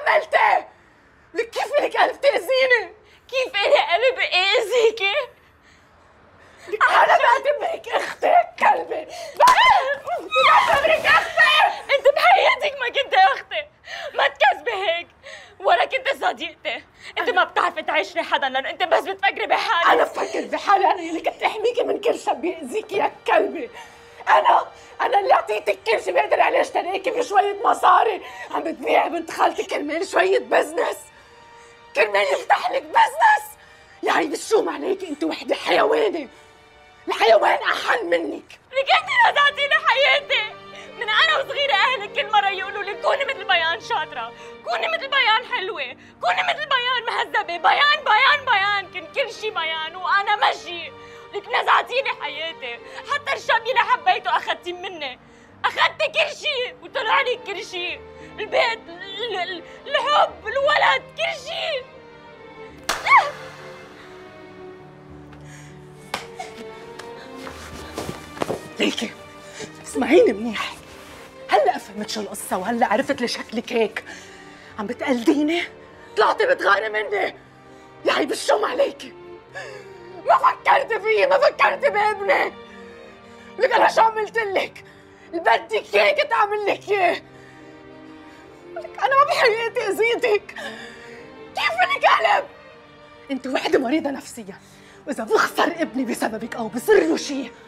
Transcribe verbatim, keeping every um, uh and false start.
عملتي؟ لك كيف لك قلب تأذيني؟ كيف إلي قلب أذيكي؟ أنا بعتبرك أختك كلبة، بعتبرك أختي. أنت بحياتك ما كنت أختي، ما تكذبي هيك، ولا كنت صديقتي، أنت ما بتعرفي تعيشي حدا لأنه أنت بس بتفكري بحالك. أنا بفكر بحالي، أنا اللي كنت أحميكي من كل شاب بيأذيكي يا كلبة. أنا أنا اللي أعطيتك كل شيء بقدر عليه، اشتريكي بشوية مصاري، عم بتبيعي بنت خالتي كرمال شوية بزنس، كرمال يفتح لك بزنس. يا هيدي الشوم عليكي، أنت وحدة حيوانة، الحيوان أحن منك. لك أنت نزعتي لي حياتي، من أنا وصغيرة أهلك كل مرة يقولوا لي كوني مثل بيان شاطرة، كوني مثل بيان حلوة، كوني مثل بيان مهذبة، بيان بيان بيان، كان كل شيء بيان وأنا مشي. لك نزعتي لي حياتي، حتى الشاب اللي حبيته أخذتي مني، أخذتي كل شيء وطلع لي كل شيء، البيت، الحب، الولد، كل شيء. ليكي اسمعيني منيح، هلا فهمت شو القصة وهلا عرفت ليش شكلك هيك. عم بتقلديني؟ طلعتي بتغاري مني. يا هي بالشوم عليكي، ما فكرتي فيي، ما فكرتي بابني. لك انا شو عملت لك؟ اللي بدك اياه كنت اعمل لك اياه. لك انا ما بحياتي اذيتك، كيف بدك اقلب؟ انت وحده مريضه نفسيا، واذا بخسر ابني بسببك او بصير له شيء